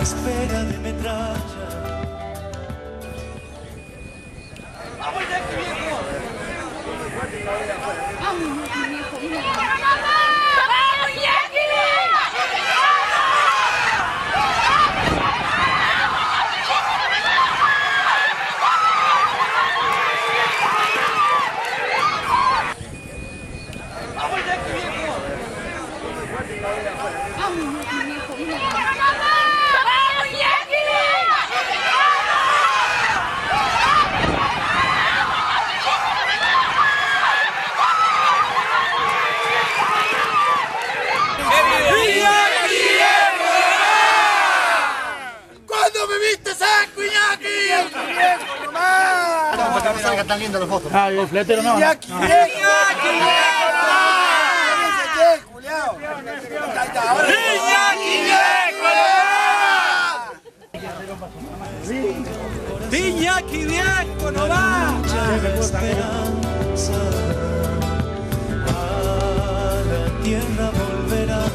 espera de metralla. ¿Cuándo me viste, Sanco, Iñaki? Para que no salgan tan lindas las fotos. Ah, y el fletero no. Iñaki, Iñaki viejo, no va. Esperanza a la tierra volverá.